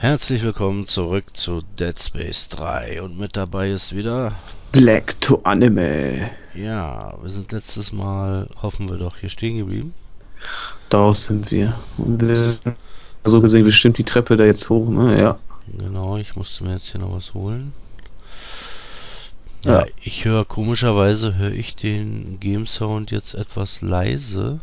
Herzlich willkommen zurück zu Dead Space 3 und mit dabei ist wieder, Black to Anime. ja, wir sind letztes Mal, hoffen wir doch, hier stehen geblieben. Daraus sind wir. Und wir, so gesehen, bestimmt die Treppe da jetzt hoch, ne? Ja. Genau, ich musste mir jetzt hier noch was holen. Ja, Ja. komischerweise höre ich den Game Sound jetzt etwas leise,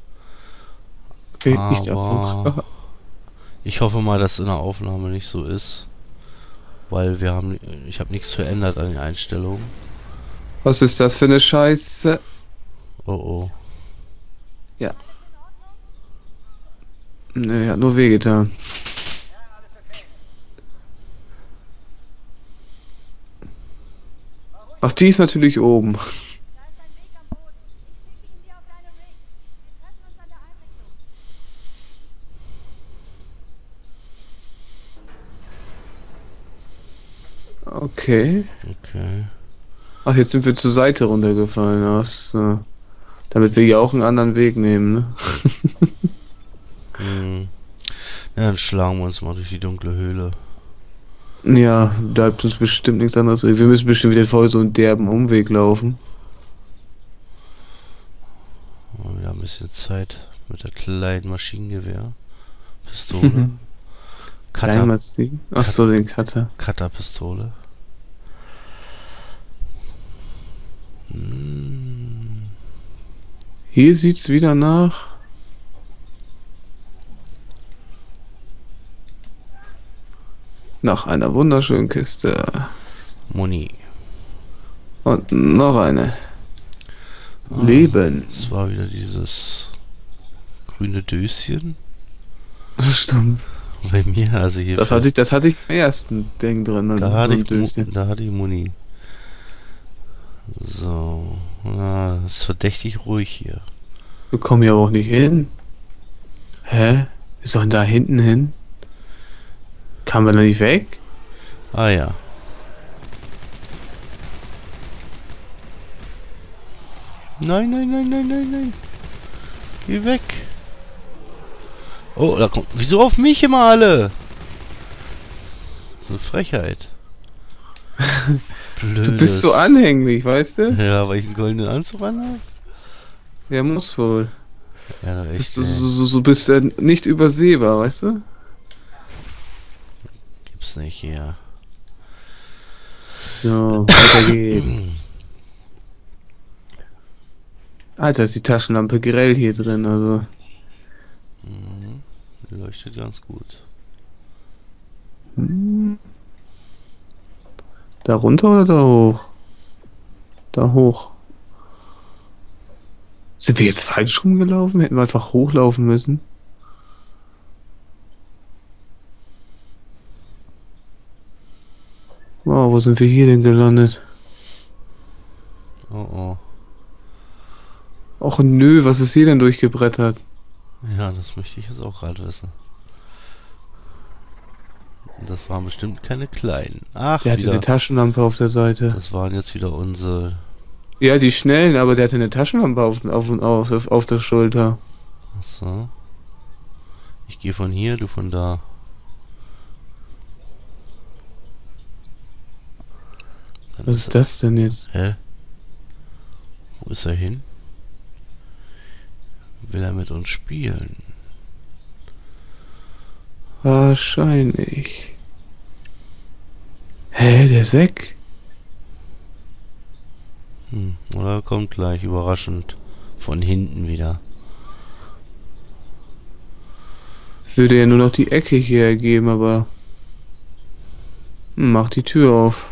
Okay, ich aber auch. ich hoffe mal, dass in der Aufnahme nicht so ist, weil ich habe nichts verändert an den Einstellungen. Was ist das für eine Scheiße? Oh oh. Ja. Ne, hat nur wehgetan. Ach, die ist natürlich oben. Da ist ein Weg am Boden. Ich schicke ihn dir auf deine Rig. Wir treffen uns an der Einrichtung. Okay. Okay. Ach, jetzt sind wir zur Seite runtergefallen. Ach so. Damit wir ja auch einen anderen Weg nehmen, ne? Hm. Ja, dann schlagen wir uns mal durch die dunkle Höhle. Ja, da bleibt uns bestimmt nichts anderes. Wir müssen bestimmt wieder voll so einen derben Umweg laufen. Wir haben ein bisschen Zeit mit der kleinen Maschinengewehr. Pistole. Cutter, Kleinmal ziehen. Ach Cut, so, den Cutter. Cutterpistole. Hm. Hier sieht's wieder nach einer wunderschönen Kiste. Muni. Und noch eine. Ah, Leben. es war wieder dieses grüne Döschen. Stimmt. Bei mir, also hier für, Das hatte ich im ersten Ding drin. da So hatte ein ich, Döschen. Da hatte ich Muni. So. Ja, es ist verdächtig ruhig hier. Wir kommen hier aber auch nicht hin. Hä? Wir sollen da hinten hin? Kamen wir da nicht weg? Ah ja. Nein, nein, nein, nein, nein, nein. Geh weg. Oh, da kommt. Wieso auf mich immer alle? So eine Frechheit. Du bist so Blödes. anhänglich, weißt du? Ja, weil ich einen goldenen Anzug anhabe? Ja, muss wohl. Ja, Bist echt, du ey. so bist du nicht übersehbar, weißt du? Gibt's nicht hier. So, weiter geht's. Alter, ist die Taschenlampe grell hier drin, also. Mhm. Die leuchtet ganz gut. Hm. Da runter oder da hoch? Da hoch. Sind wir jetzt falsch rumgelaufen? Hätten wir einfach hochlaufen müssen. Wow, wo sind wir hier denn gelandet? Oh oh. Och nö, was ist hier denn durchgebrettert? Ja, das möchte ich jetzt auch gerade wissen. Das waren bestimmt keine kleinen. Ach, Der hatte eine wieder. Taschenlampe auf der Seite. Das waren jetzt wieder unsere. Ja, die schnellen, aber der hatte eine Taschenlampe auf der Schulter. Achso. Ich gehe von hier, du von da. Dann Was ist ist er. das denn jetzt? Hä? Wo ist er hin? Will er mit uns spielen? Wahrscheinlich. Hä, der ist weg? Oder kommt gleich überraschend von hinten wieder. Würde ja nur noch die Ecke hier ergeben, aber mach die Tür auf.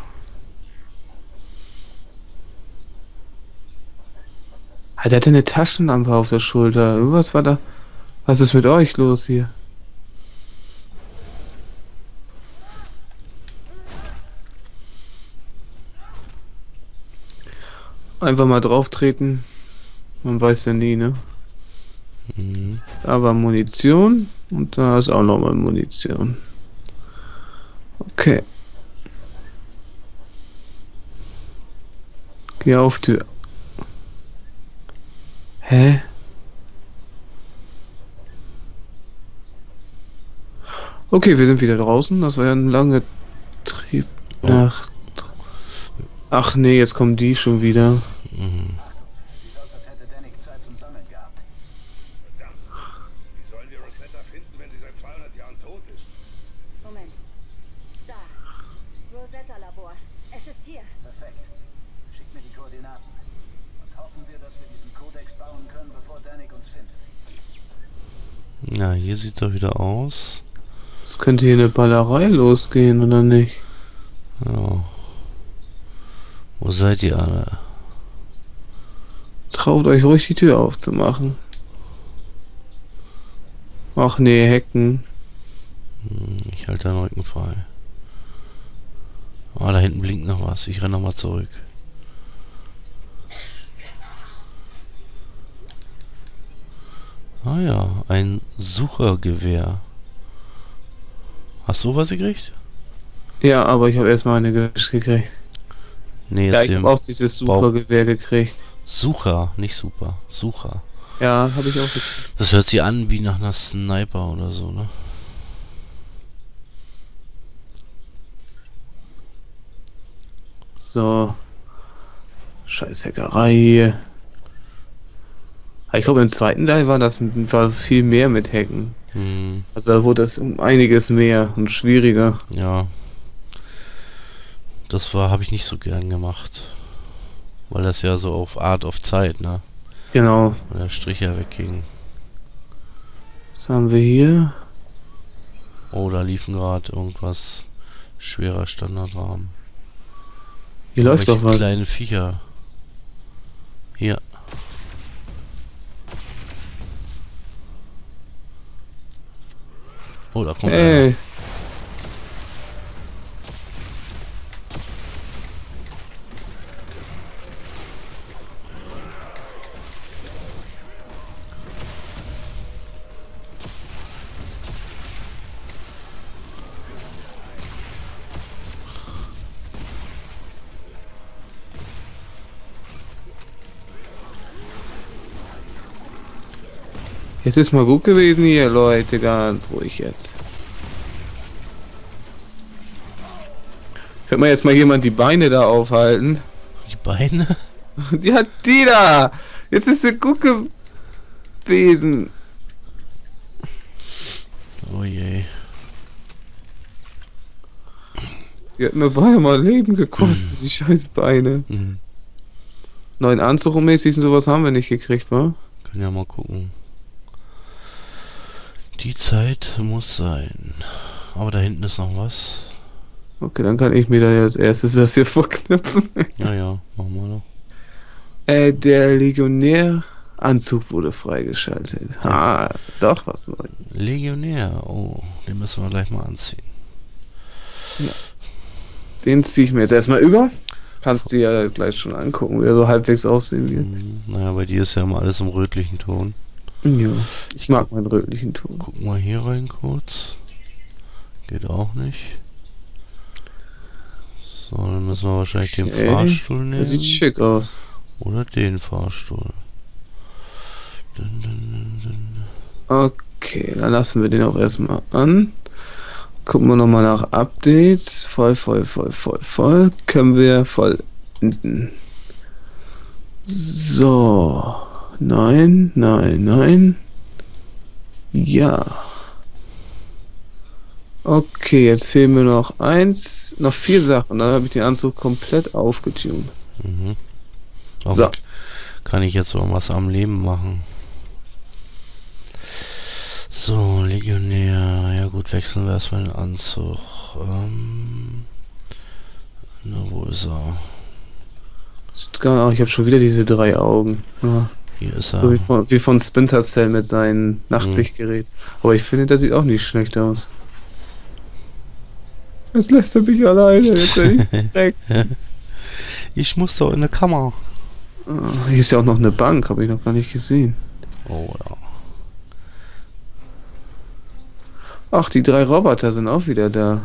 Ah, der hatte eine Taschenlampe auf der Schulter. Was war da? Was ist mit euch los hier? Einfach mal drauf treten. Man weiß ja nie, ne? Mhm. Da war Munition und da ist auch nochmal Munition. Okay, geh auf Tür. Hä? Okay, wir sind wieder draußen. Das war ja ein langer Trieb Oh. nach... Ach nee, jetzt kommen die schon wieder. Mhm. Sieht aus, als hätte Danik Zeit zum Sammeln gehabt. Verdammt. Wie sollen wir Rosetta finden, wenn sie seit 200 Jahren tot ist? Moment. Da. Rosetta-Labor. Es ist hier. Perfekt. Schick mir die Koordinaten. Und hoffen wir, dass wir diesen Kodex bauen können, bevor Danik uns findet. Na, hier sieht's doch wieder aus. Es könnte hier eine Ballerei losgehen, oder nicht? Ja. Wo seid ihr alle? Traut euch ruhig die Tür aufzumachen. Ach nee, Hecken. Ich halte den Rücken frei. Ah, da hinten blinkt noch was. Ich renne nochmal zurück. Ah ja, ein Suchergewehr. Hast du was gekriegt? Ja, aber ich habe erstmal eine gekriegt. Nee, Ja, jetzt ich hier habe auch dieses Supergewehr gekriegt. Sucher, nicht super. Sucher. Ja, habe ich auch gekriegt. Das hört sich an wie nach einer Sniper oder so, ne? So. Scheiß Hackerei hier. Aber ich glaube, im zweiten Teil war das viel mehr mit Hacken. Hm, Also da wurde das um einiges mehr und schwieriger. ja. Das habe ich nicht so gern gemacht. Weil das ja so auf Art of Zeit, ne? Genau. Weil der Strich ja wegging. Was haben wir hier? Oh, da liefen gerade irgendwas. Schwerer Standardrahmen. Hier läuft doch was. Kleine Viecher. Hier. Oh, da kommt einer. Ey. Jetzt ist mal gut gewesen hier, Leute. Ganz ruhig jetzt. Könnte man jetzt mal jemand die Beine da aufhalten? Die Beine? Ja, die da! Jetzt ist sie gut gewesen. Oh je. Die hat mir beinahe mal Leben gekostet, die scheiß Beine. Mhm. Neuen Anzug und mäßig und sowas haben wir nicht gekriegt, wa? Können ja mal gucken. Die Zeit muss sein. Aber da hinten ist noch was. Okay, dann kann ich mir da ja als erstes das hier vorknüpfen. Ja, ja, machen wir doch. Der Legionäranzug wurde freigeschaltet. Ah, doch, was Neues. Legionär. Oh, den müssen wir gleich mal anziehen. Den ziehe ich mir jetzt erstmal über. Kannst du ja gleich schon angucken, wie er so halbwegs aussehen wird. Naja, bei dir ist ja immer alles im rötlichen Ton. Ja, ich mag meinen rötlichen Ton. Gucken wir hier rein kurz. Geht auch nicht. So, dann müssen wir wahrscheinlich den Okay, Fahrstuhl Der nehmen. sieht schick aus. Oder den Fahrstuhl. Okay, dann lassen wir den auch erstmal an. Gucken wir nochmal nach Updates. Voll. Können wir vollenden. So. Nein. Ja. Okay, jetzt fehlen mir noch noch 4 Sachen. Dann habe ich den Anzug komplett aufgetunt. Mhm. Aber So. kann ich jetzt mal was am Leben machen? So, Legionär. Ja gut, wechseln wir erstmal den Anzug. Na, wo ist er? Ich habe schon wieder diese 3 Augen. Ja. Hier ist So er. wie von Splinter Cell mit seinem Nachtsichtgerät. Aber ich finde, das sieht auch nicht schlecht aus. Jetzt lässt er mich alleine. Jetzt bin ich weg. Ich muss doch in eine Kammer. Ah, hier ist ja auch noch eine Bank, habe ich noch gar nicht gesehen. Oh ja. Ach, die 3 Roboter sind auch wieder da.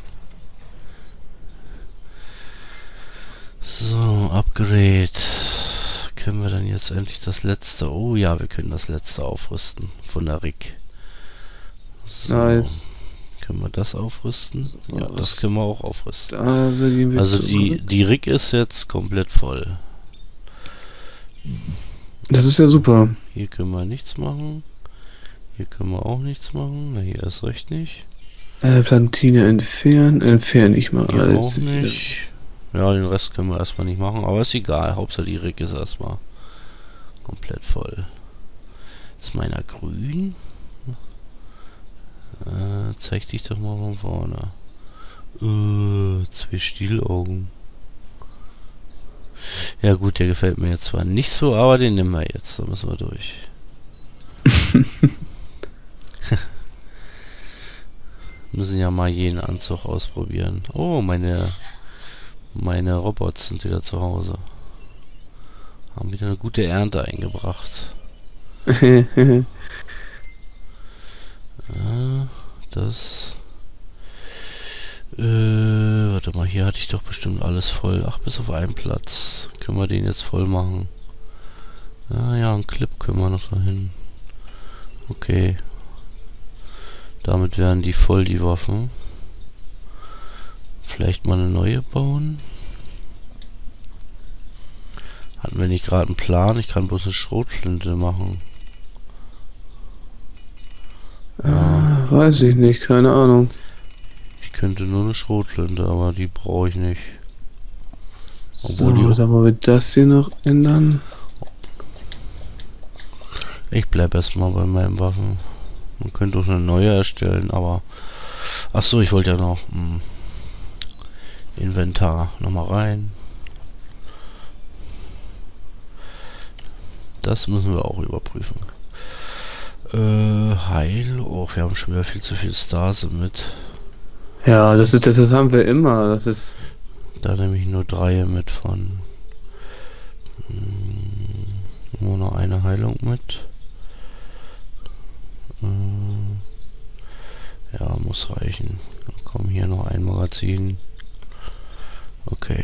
So, Upgrade. Können wir dann jetzt endlich das letzte... Oh ja, wir können das letzte aufrüsten von der Rig. So, Nice. Können wir das aufrüsten? So, Ja, das können wir auch aufrüsten. Also gehen wir Also zurück. die Rig ist jetzt komplett voll. Das ist ja super. Hier können wir nichts machen. Hier können wir auch nichts machen. Na, hier ist recht nicht. Plantine entfernen. Entferne ich mal Hier alles. auch nicht. Ja, den Rest können wir erstmal nicht machen, aber ist egal. Hauptsache die Rig ist erstmal komplett voll. Ist meiner grün? Zeig dich doch mal von vorne. Zwei Stielaugen. Ja gut, der gefällt mir jetzt zwar nicht so, aber den nehmen wir jetzt. Da müssen wir durch. Müssen ja mal jeden Anzug ausprobieren. Oh, meine Robots sind wieder zu Hause. Haben wieder eine gute Ernte eingebracht. Das. Warte mal, hier hatte ich doch bestimmt alles voll. Ach, bis auf einen Platz. Können wir den jetzt voll machen? Ja, einen Clip können wir noch dahin. Okay. Damit wären die voll, die Waffen. Vielleicht mal eine neue bauen. Hatten wir nicht gerade einen Plan? Ich kann bloß eine Schrotflinte machen. Weiß ich nicht, keine Ahnung. Ich könnte nur eine Schrotflinte, aber die brauche ich nicht. So, Obwohl dann wollen wir das hier noch ändern. Ich bleib erstmal bei meinen Waffen. Man könnte auch eine neue erstellen, aber... Achso, ich wollte ja noch... Inventar. Nochmal rein. Das müssen wir auch überprüfen. Heil. Oh, wir haben schon wieder viel zu viel Stase mit. Ja, das haben wir immer. Das ist. Da nehme ich nur 3 mit von. Nur noch eine Heilung mit. Ja, muss reichen. Dann kommen hier noch ein Magazin. Okay.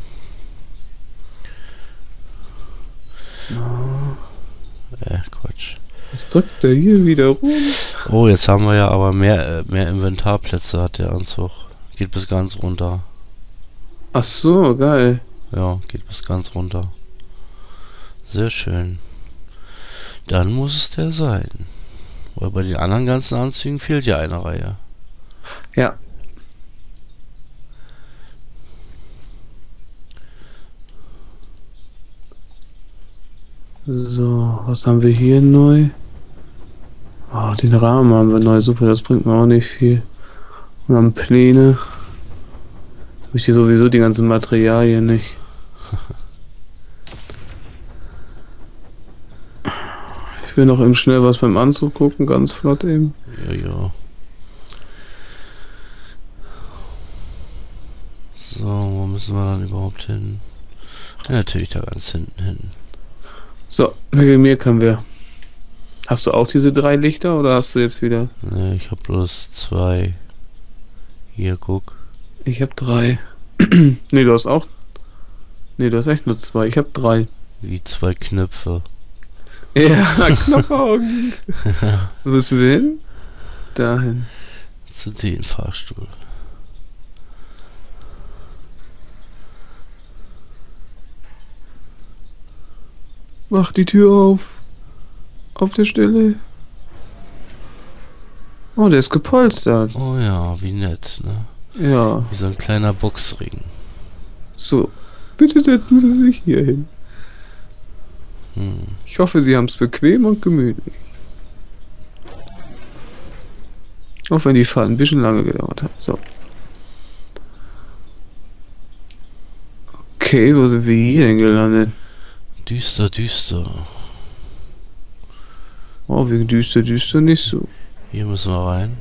So. Quatsch. Was drückt der hier wieder rum? Oh, jetzt haben wir ja aber mehr Inventarplätze hat der Anzug. Geht bis ganz runter. Ach so, geil. Ja, geht bis ganz runter. Sehr schön. Dann muss es der sein. Weil bei den anderen ganzen Anzügen fehlt ja eine Reihe. Ja. So, was haben wir hier neu? Ah, den Rahmen haben wir neu. Super, das bringt mir auch nicht viel. Und dann Pläne. Habe ich hier sowieso die ganzen Materialien nicht. Ich will noch eben schnell was beim Anzug gucken, ganz flott eben. Ja, ja. So, wo müssen wir dann überhaupt hin? Ja, natürlich da ganz hinten hin. So, wegen mir können wir. Hast du auch diese 3 Lichter oder hast du jetzt wieder? Ne, ich habe bloß 2. Hier, guck. Ich habe 3. Nee, du hast auch. Nee, du hast echt nur 2. Ich habe 3. Wie 2 Knöpfe. Ja, Knopfaugen. Wo müssen wir hin? Dahin. Zu den Fahrstuhl. Mach die Tür auf. Auf der Stelle. Oh, der ist gepolstert. Oh ja, wie nett, ne? Ja. Wie so ein kleiner Boxring. So. Bitte setzen Sie sich hier hin. Hm. Ich hoffe, Sie haben es bequem und gemütlich. Auch wenn die Fahrt ein bisschen lange gedauert hat. So. Okay, wo sind wir hier denn gelandet? Düster, düster. Oh, wegen düster, düster nicht so. Hier müssen wir rein.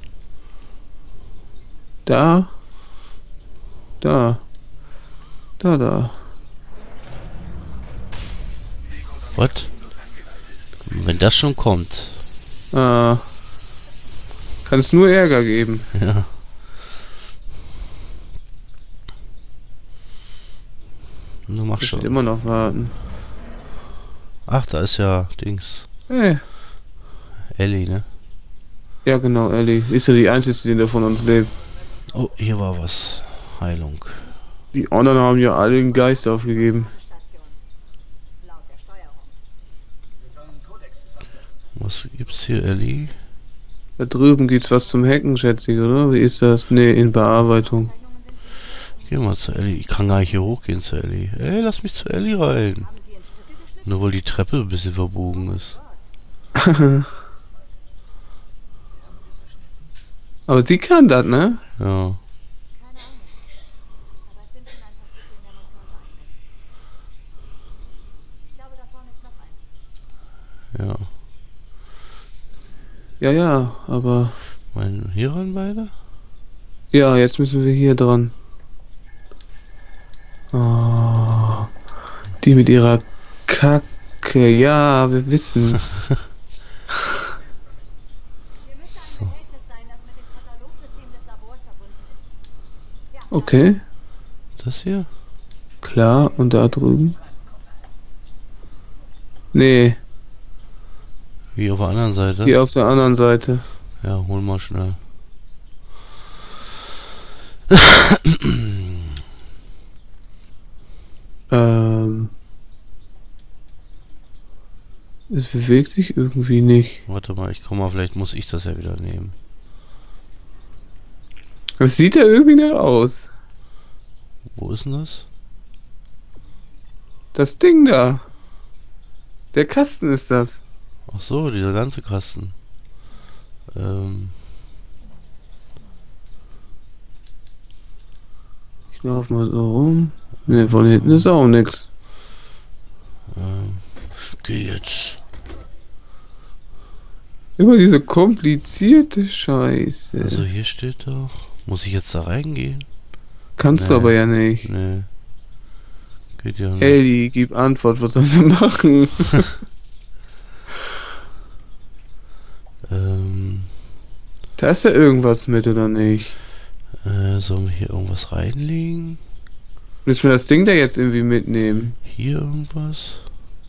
Da. Da. Da, da. Was? Wenn das schon kommt. Ah. Kann es nur Ärger geben. Ja. Nur mach Ich will schon. immer noch warten. Ach, da ist ja Dings. Hey. Ellie, ne? Ja, genau, Ellie. Ist ja die einzige, die da von uns lebt. Oh, hier war was. Heilung. Die anderen haben ja alle den Geist aufgegeben. Station. Laut der Steuerung. Wir sollen Codex zusammensetzen. Was gibt's hier, Ellie? Da drüben gibt's was zum Hacken, schätze ich, oder? Wie ist das? Nee, in Bearbeitung. Zeichnungen sind Geh mal zu Ellie. Ich kann gar nicht hier hochgehen zu Ellie. Ey, lass mich zu Ellie rein. Haben Sie in Stücke geschnitten? Nur weil die Treppe ein bisschen verbogen ist. Aber sie kann das, ne? Ja. Keine Ahnung. Aber es sind schon ein paar Stücke in der Montage angekommen. Ich glaube, da vorne ist noch eins. Ja. Ja, ja, aber... Meinen hier ran beide? Ja, jetzt müssen wir hier dran. Oh, die mit ihrer Kacke. Ja, wir wissen's. Hier müsste ein Behältnis sein, das mit dem Katalogsystem des Labors verbunden ist. Ja, Okay, Das hier? klar. Und da drüben? Nee, Wie auf der anderen Seite? hier auf der anderen Seite. Ja, hol mal schnell. Ähm... Es bewegt sich irgendwie nicht. Warte mal, ich komm mal, vielleicht muss ich das ja wieder nehmen. Das sieht ja irgendwie nicht aus. Wo ist denn das? Das Ding da. Der Kasten ist das. Ach so, dieser ganze Kasten. Ich laufe mal so rum. Ne, von hinten ist auch nix. Geh jetzt. Immer diese komplizierte Scheiße. Also hier steht doch. Muss ich jetzt da reingehen? Kannst du Nee. aber ja nicht. Nee. Geht ja nicht. Ellie, gib Antwort, was sollen wir machen? Da ist ja irgendwas mit, oder nicht? Sollen wir hier irgendwas reinlegen? Müssen wir das Ding da jetzt irgendwie mitnehmen? Hier irgendwas?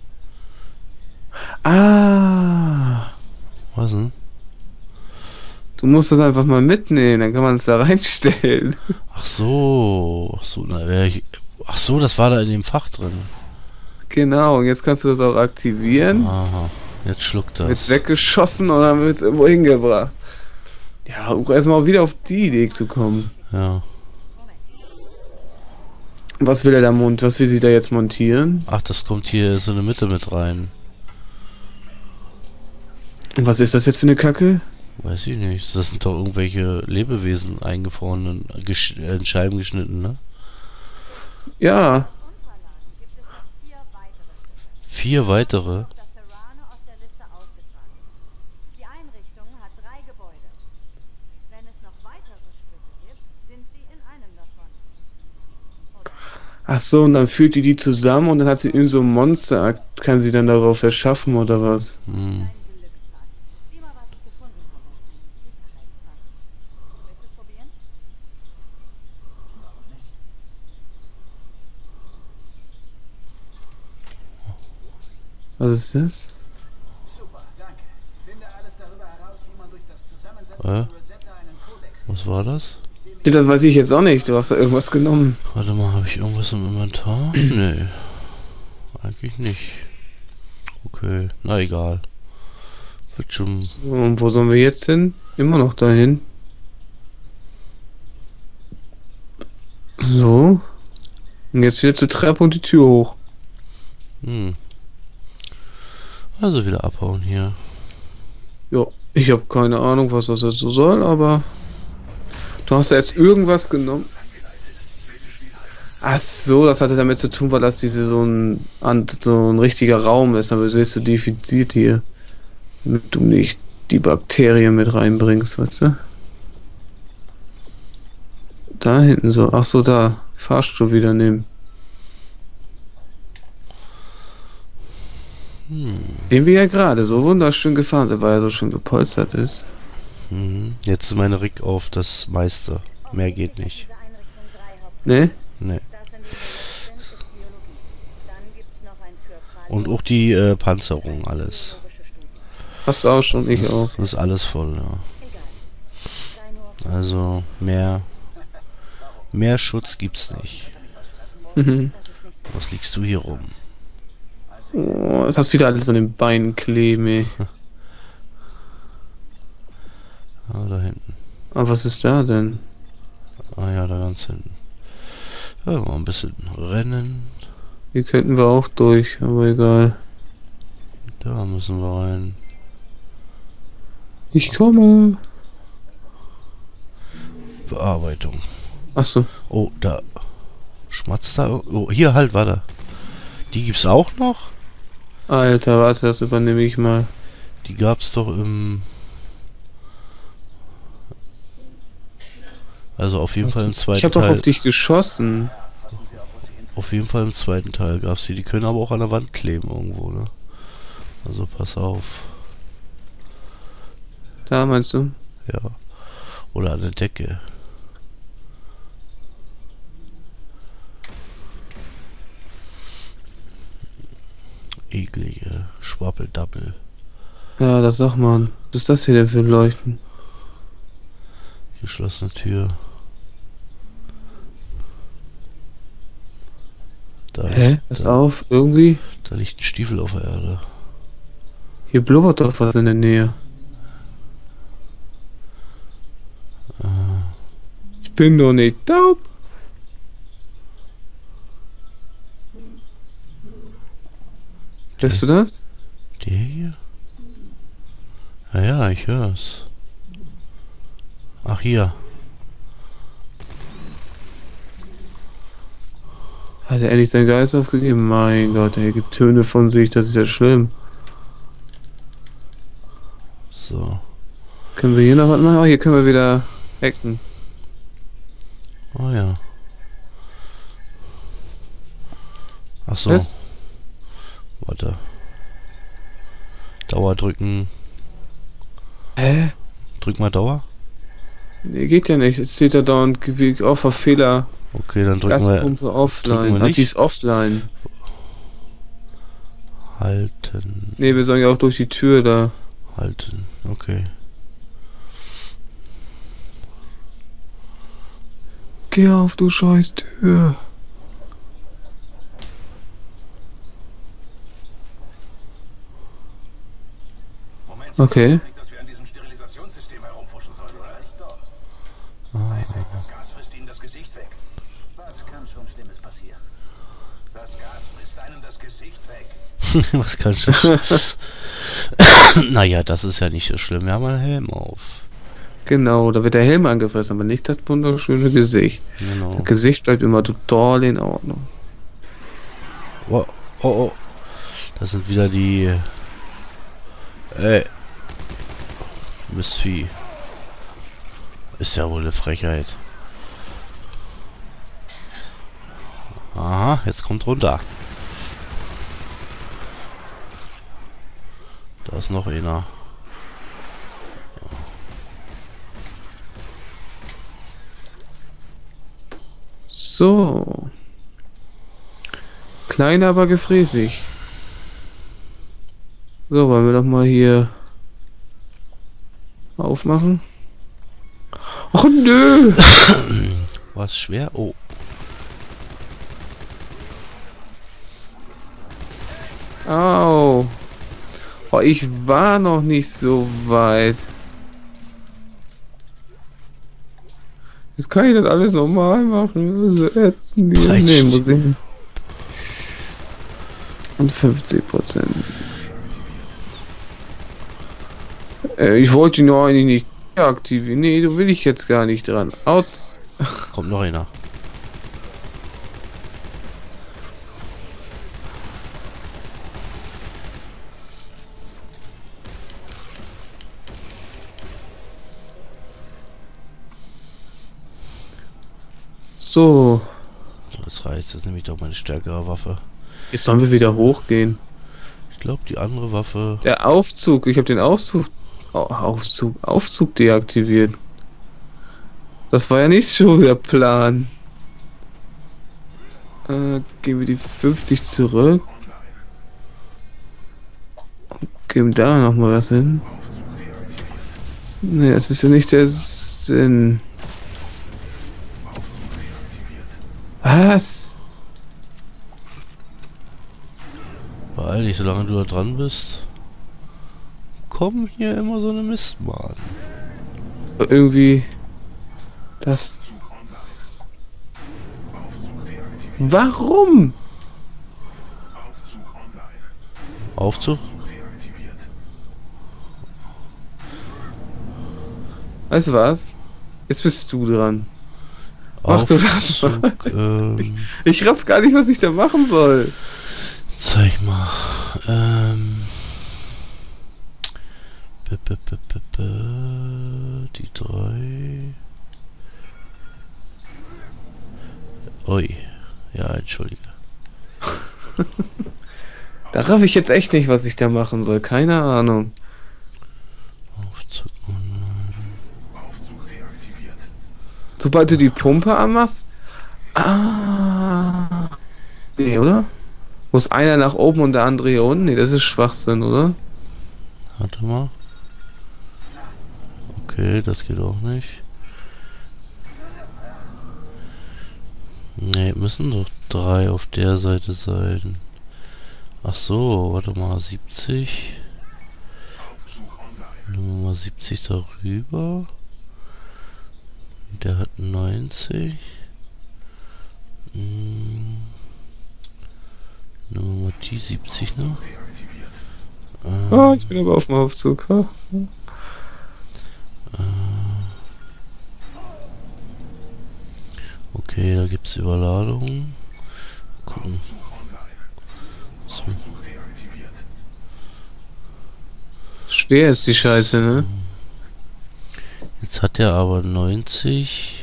Ah, Was denn? du musst das einfach mal mitnehmen, dann kann man es da reinstellen. Ach so. Ach so, ach so, das war da in dem Fach drin. Genau, und jetzt kannst du das auch aktivieren. Aha. Jetzt schluckt Wird's das. weggeschossen und dann wird's irgendwo hingebracht. Ja, auch erstmal wieder auf die Idee zu kommen. Ja. Was will er da was will sie da jetzt montieren? Ach, das kommt hier so in der Mitte mit rein. Und was ist das jetzt für eine Kacke? Weiß ich nicht. Das sind doch irgendwelche Lebewesen eingefroren, in Scheiben geschnitten, ne? Ja, Unterlagen gibt es noch 4 weitere Stücke. 4 weitere. Noch, dass Serrano aus der Liste ausgetragen ist. Die Einrichtung hat 3 Gebäude. Wenn es noch weitere Stücke gibt, sind sie in einem davon. Oder ach so, und dann führt die zusammen und dann hat sie irgend so ein Monster, kann sie dann darauf erschaffen oder was? Hm. ein Glückstag. Sieh mal, was ich gefunden habe. Ein Sicherheitspass. Willst du es probieren? Was ist das? Super, danke. Finde alles darüber heraus, wie man durch das Zusammensetzen Äh? von Rosetta einen Codex. Was war das? Ja, das weiß ich jetzt auch nicht. Du hast da irgendwas genommen. Warte mal, habe ich irgendwas im Inventar? Nee. Eigentlich nicht. Okay, na egal. Wird schon. So, und wo sollen wir jetzt hin? Immer noch dahin. So. Und jetzt wieder zur Treppe und die Tür hoch. Hm. Also wieder abhauen hier. Ja, ich habe keine Ahnung, was das jetzt so soll, aber du hast ja jetzt irgendwas genommen. Ach so, das hatte damit zu tun, weil das so ein richtiger Raum ist, aber wirst du defiziert hier, damit du nicht die Bakterien mit reinbringst, weißt du? Da hinten so, ach so, da, Fahrstuhl wieder nehmen. Den wir ja gerade so wunderschön gefahren sind, weil er so schön gepolstert ist. Mhm. Jetzt ist meine Rig auf das meiste. Mehr geht nicht. Diese Einrichtung 3 Haupt. Ne? Nee. Das, in dem wir jetzt sind, ist Biologie. Dann gibt's noch ein für Und auch die Panzerung, alles. biologische Studien. Hast du auch schon, ich auch. Das ist alles voll, ja. Ich Also mehr Schutz gibt's nicht. Mhm. Was liegst du hier rum? Oh, das hast wieder alles an den Beinen kleben, ey. Ah, da hinten. Aber was ist da denn? Ah ja, da ganz hinten. Ja, mal ein bisschen rennen. Hier könnten wir auch durch, aber egal. Da müssen wir rein. Ich komme. Bearbeitung. Achso. Oh, da. Schmatzt da. Oh, hier halt, warte. Die gibt's auch noch? Alter, warte, das übernehme ich mal. Die gab's doch im... Also auf jeden Fall im zweiten Ich habe doch Teil. auf dich geschossen. Auf jeden Fall im zweiten Teil gab's die. Die können aber auch an der Wand kleben irgendwo, ne? Also pass auf. Da meinst du? Ja. Oder an der Decke. Eklige Schwappeldappel. Ja, das sag mal. Was ist das hier denn für ein Leuchten? Geschlossene Tür. Da Hä? Pass auf, irgendwie. Da liegt ein Stiefel auf der Erde. Hier blubbert doch was in der Nähe. Ich bin doch nicht taub. Hörst du das? Der hier? Ja, ja, ich hör's. Ach, hier. Hat er endlich seinen Geist aufgegeben? Mein Gott, er gibt Töne von sich, das ist ja schlimm. So. Können wir hier noch was machen? Oh, hier können wir wieder hacken. Oh ja. Ach so. Was? Warte. Dauer drücken. Hä? Drück mal Dauer. Nee, geht ja nicht. Jetzt steht da dauernd auf Fehler. Okay, dann drücken wir Gaspumpe offline. wir Ach, nicht. die ist offline. halten. Nee, wir sollen ja auch durch die Tür da. Halten. Okay. Geh auf, du scheiß Tür. Moment, Okay. nicht, dass wir an diesem Sterilisationssystem herumfuschen sollen, oder? Nicht doch. Isaac, das Gas frisst ihnen das Gesicht weg. Was kann schon Schlimmes passieren? Das Gas frisst einem das Gesicht weg. Was kann schon? Naja, das ist ja nicht so schlimm. Wir haben einen Helm auf. Genau, da wird der Helm angefressen, aber nicht das wunderschöne Gesicht. Genau. Das Gesicht bleibt immer total in Ordnung. Oh, oh, oh. Das sind wieder die... Ey. Mistvieh. Ist ja wohl eine Frechheit. Aha, jetzt kommt runter. Da ist noch einer. So. Klein, aber gefräßig. So, wollen wir doch mal hier aufmachen? Ach nö! Was schwer? Oh. Au! Oh, ich war noch nicht so weit. Jetzt kann ich das alles normal machen. Also ätzen wir. Vielleicht Nee, muss ich. Und 50%. Ich wollte ihn nur eigentlich nicht aktivieren. Nee, du will ich jetzt gar nicht dran. Aus. Kommt noch einer. So. Das reicht. Das ist nämlich doch meine stärkere Waffe. Jetzt sollen wir wieder hochgehen. Ich glaube, die andere Waffe... Der Aufzug. Ich habe den Aufzug deaktiviert. Das war ja nicht so der Plan. Gehen wir die 50 zurück. Und geben da noch mal was hin. Nee, das ist ja nicht der denn? Was? Beeil dich, solange du da dran bist. Kommen hier immer so eine Mistbahn. Irgendwie... Das... Warum? Aufzug? Weißt du was? Jetzt bist du dran. Mach du das mal. Aufzug, Ich raff gar nicht, was ich da machen soll. zeig mal. Die 3. Ui. Ja, entschuldige. Da raff ich jetzt echt nicht, was ich da machen soll. Keine Ahnung. Aufzug. Sobald du die Pumpe anmachst. Ah. Nee, oder? Muss einer nach oben und der andere hier unten? Nee, das ist Schwachsinn, oder? Warte mal. Okay, das geht auch nicht. Ne, müssen doch 3 auf der Seite sein. Ach so, warte mal, 70. Nehmen wir mal 70 darüber. Der hat 90. Nehmen wir mal die 70 noch. Ah, ich bin aber auf dem Aufzug. Ah. Okay, da gibt es Überladungen. Gucken. So. Schwer ist die Scheiße, ne? Jetzt hat er aber 90,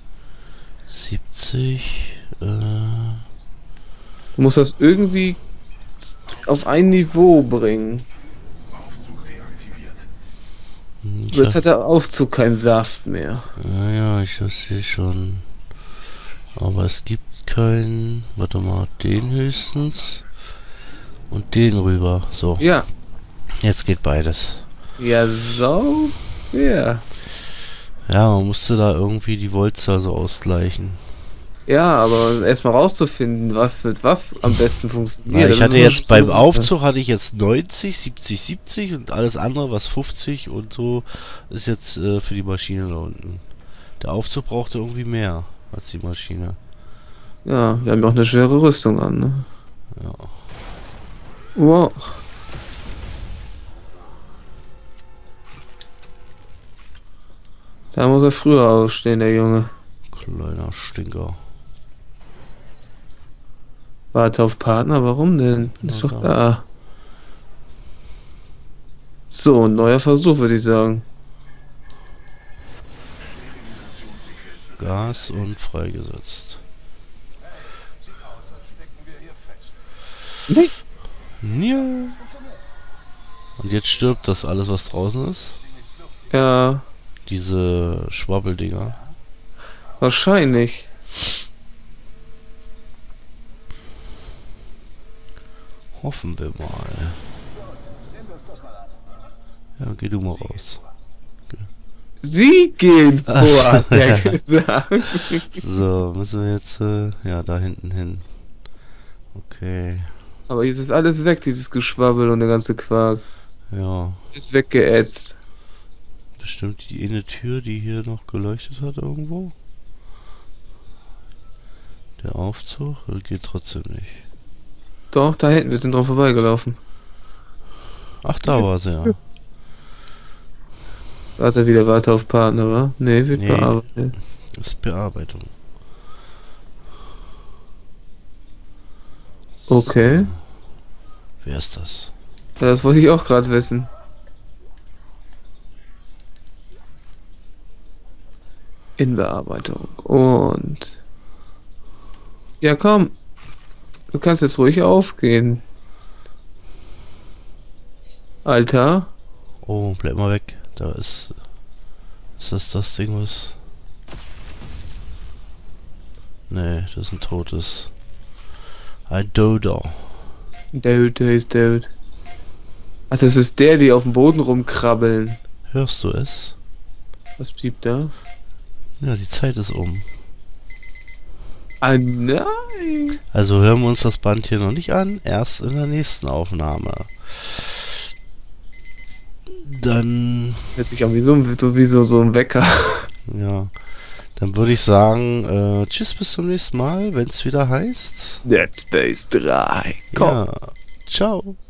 70, Du musst das irgendwie auf ein Niveau bringen. Jetzt hat der Aufzug keinen Saft mehr. ja, ich sehe schon. Aber es gibt keinen. Warte mal, den höchstens. Und den rüber. So, Ja. jetzt geht beides. Ja, so. Ja. Ja, man musste da irgendwie die Voltzahl so ausgleichen. Ja, aber erstmal rauszufinden, was mit was am besten funktioniert. Ja, ich das hatte ist immer jetzt beim so- Aufzug hatte ich jetzt 90, 70, 70 und alles andere, was 50 und so, ist jetzt für die Maschine da unten. Der Aufzug brauchte irgendwie mehr als die Maschine. Ja, wir haben ja auch eine schwere Rüstung an, ne? Ja. Wow. Da muss er früher aufstehen, der Junge. Kleiner Stinker. Warte auf Partner, warum denn? Ist Na doch da. So, ein neuer Versuch, würde ich sagen. Gas und freigesetzt. Nee. Ja. Und jetzt stirbt das alles, was draußen ist. Ja, Diese Schwabbeldinger. wahrscheinlich. Hoffen wir mal. Ja, geh du mal raus. Sie gehen vor, hat er Ja. gesagt. So, müssen wir jetzt, ja, da hinten hin. Okay. Aber jetzt ist alles weg, dieses Geschwabbel und der ganze Quark. Ja. Ist weggeätzt. Bestimmt die eine Tür, die hier noch geleuchtet hat irgendwo. Der Aufzug, oder geht trotzdem nicht. Doch, da hinten, wir sind drauf vorbeigelaufen. Ach, da war sie ja. Warte auf Partner, wa? Nee, wird Nee. bearbeitet. Das ist Bearbeitung. Okay. Wer ist das? Ja, das wollte ich auch gerade wissen. In Bearbeitung. Und... Ja, komm. Du kannst jetzt ruhig aufgehen. Alter. Oh, bleib mal weg. Da ist... Ist das Ding, was... Nee, das ist ein totes... Ein Dodo. Dude, ist Dude. Ach, das ist der, die auf dem Boden rumkrabbeln. Hörst du es? Was blieb da? Ja, die Zeit ist um. Ah, nein! Also hören wir uns das Band hier noch nicht an, erst in der nächsten Aufnahme. Dann, Hört sich auch wie so ein Wecker. ja, dann würde ich sagen, tschüss, bis zum nächsten Mal, wenn es wieder heißt. Dead Space 3. Komm. Ja, ciao.